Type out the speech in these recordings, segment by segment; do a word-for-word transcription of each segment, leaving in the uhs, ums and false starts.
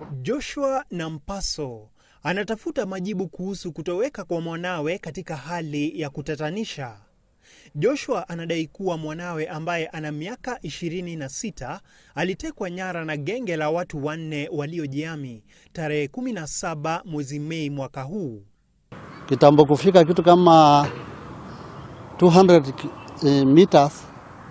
Joshua Nampaso anatafuta majibu kuhusu kutoweka kwa mwanawe katika hali ya kutatanisha. Joshua anadai kuwa mwanawe ambaye ana miaka ishirini na sita alitekwa nyara na genge la watu wanne waliojihami tarehe kumi na saba mwezi Mei mwaka huu. Kitambo kufika kitu kama two hundred meters,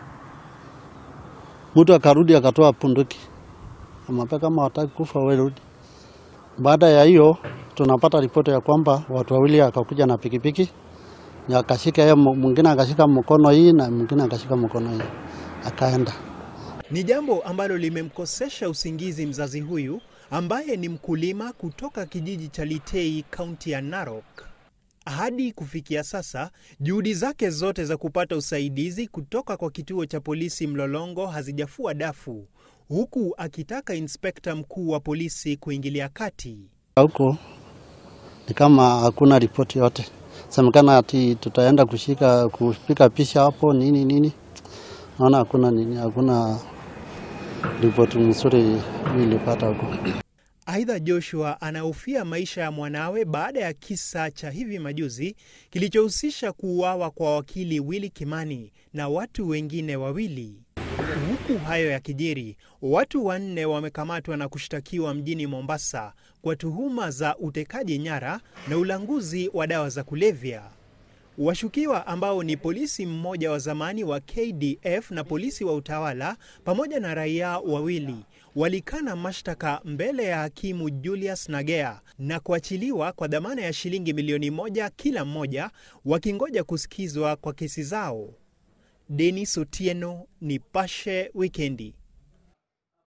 mtu akarudi akatoa punduki. Amapa kama wataki kufa werudi. Baada ya hiyo tunapata ripoti ya kwamba watu wawili akakuja na pikipiki. Na akashika yeye, mwingine akashika mkono hii na mwingine akashika mkono hii. Akaenda. Ni jambo ambalo limemkosesha usingizi mzazi huyu ambaye ni mkulima kutoka kijiji cha Litei, kaunti ya Narok. Hadi kufikia sasa, juhudi zake zote za kupata usaidizi kutoka kwa kituo cha polisi Mlolongo hazijafua dafu, huku akitaka inspekta mkuu wa polisi kuingilia kati. Huko ni kama hakuna ripoti yote. Semekana ati tutaenda kushika kupika pisha hapo nini nini. Naona hakuna nini, hakuna ripoti nzuri nilipata huko. Aidha, Joshua anahofia maisha ya mwanawe baada ya kisa cha hivi majuzi kilichohusisha kuuawa kwa wakili Willy Kimani na watu wengine wawili. Huku hayo ya kijiri, watu wanne wamekamatwa na kushtakiwa mjini Mombasa kwa tuhuma za utekaji nyara na ulanguzi wa dawa za kulevya. Washukiwa ambao ni polisi mmoja wa zamani wa K D F na polisi wa utawala pamoja na raia wawili walikana mashtaka mbele ya hakimu Julius Nagea na kuachiliwa kwa dhamana ya shilingi milioni moja kila mmoja, wakingoja kusikizwa kwa kesi zao. Dennis Otieno, Nipashe Wikendi.